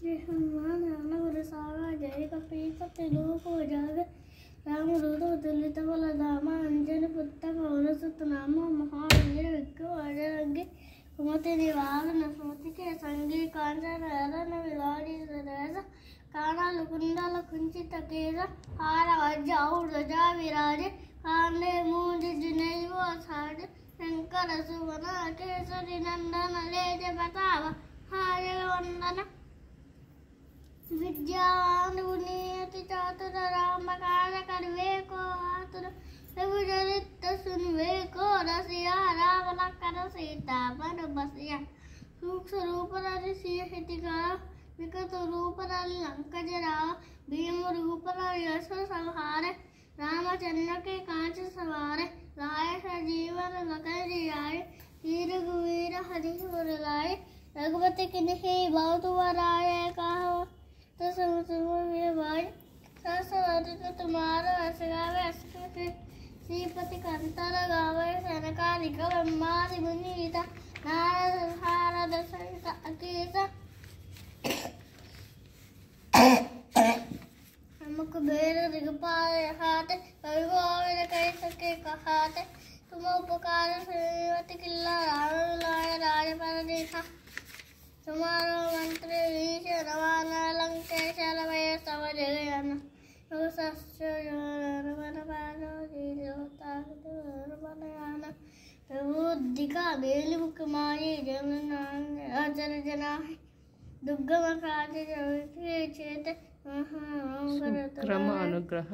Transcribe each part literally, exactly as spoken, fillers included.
जय हनुमान ज्ञान गुण सागर जय कपीस तिलोक उजागर राम दूत अतुलित बल धामा अंजनी पुत्र पवन सुत नाम महावीर विक्रम अजरंगी कुमति निवारण सुमति के संगी कांचन हरण विलासी सुरेश कानन कुंडल कुंचित केश हार वज्र और ध्वजा विराजे कांधे मूंज जनेऊ साज शंकर सुवन केसरी नंदन लेज प्रताप हाजल वंदन विद्यावान गुणियति चातुर राम काज करवे को आतुर रघुचरित सुनवे को रसिया राम लखन सीता बन बसिया सूक्ष्म रूप धरि सिंह विकट रूप धरि लंक जराव भीम रूप धरि असुर संहारे रामचंद्र के कांच सवारे लाए सजीवन लखन जियाए वीर रघुवीर हरि गुर लाए रघुपति किन्हीं बहुत बड़ाए कहा तो समझ भाई सरस्वती तुम्हारा हस गावे श्रीपति कंतर गावे सनकादिक ब्रह्मादि मुनीता नारद हारद सहित अकीस हमको बेर दिगपाल हाथ कभी गोविंद कह सके कहाते तुम उपकार श्रीमती किल्ला राम लाए राज पर देखा तुम्हारा मंत्र वीश रवाना लंकेश रवय समझ गया न प्रबुद्धिका बेली मुख माये जन अजर जना दुर्गम काज चेत क्रम अनुग्रह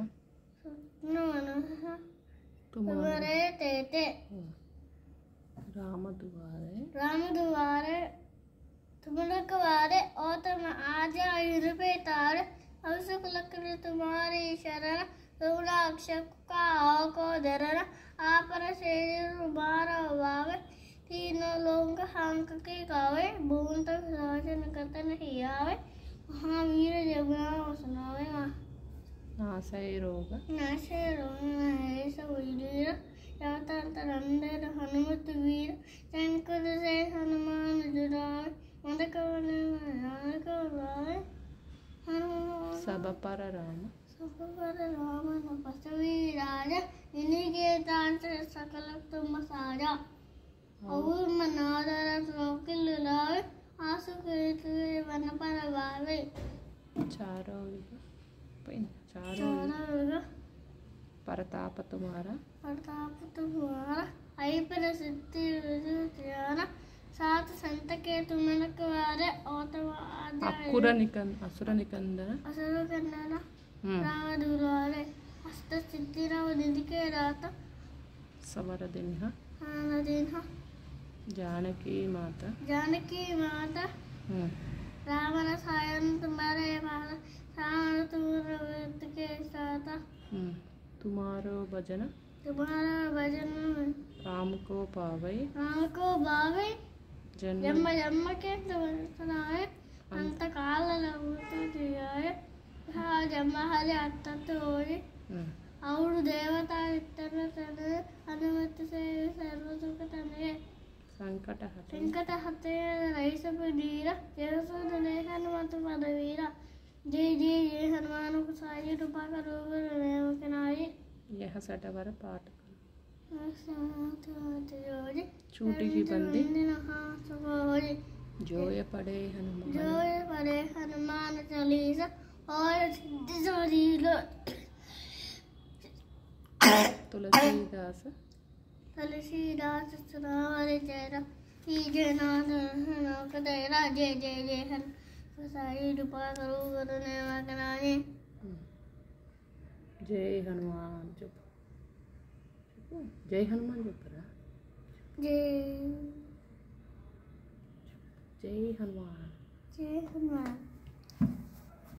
तुम्हारे तेते राम दुआरे राम दुआरे तुम रखवारे और तुम आज आयु पे तारे अवसुक लक्ष्मी तुम्हारी शरण रुद्राक्ष का को धरण आप तुम्हारा भावे तीनों लोग हंक के गावे भून तक साजन करते नहीं आवे महावीर जमुना सुनावे नासय रोग नाशय रोग महेश वीर यातंतर हनुमत वीर शंकर से हनुमान जुड़ावे मदकवन मदकवन सब पर राम सब पर राम नपसवी राजा इन्हीं के दान से सकल तुम साजा और मनादर श्लोकिल लावे आंसू के तुझे वन पर वावे चारों चारों परताप तुम्हारा प्रताप तुम्हारा आई पर सिद्धि विद्या सात संत के तुम रखवारे और तुम अकुर निकन असुर निकंदन असुर कन्नन राम दुलारे अष्ट सिद्धि नव निधि के रात समर दिन आन दिन जानकी माता जानकी माता रावण सायन तुम्हारे पास रावण तुम के साथ तुम्हारो भजन तुम्हारा भजन राम को पावे राम को भावे जन्म जन्म जन्म के सुनाए अंत काल दियाए हाँ जन्म हरे अत्यंत होए और देवता इतना तने अनुमति से सर्व सुख तने संकट हटे संकट हटे रईस पीरा जय सो दले हनुमत पदवीरा जय जय जय हनुमान को साई रूपा करो के नाई यह सटवर पाठ चूटी की बंदी जोय पड़े हनुमान जोय पड़े हनुमान चालीसा और तुलसीदास तुलसीदास सुनारे जयरा जय नाथ तेरा जय जय जय हन साई रूपा करो करने वाकनाने जय हनुमान चुप जय हनुमान चुप रहा जय जय हनुमान जय हनुमान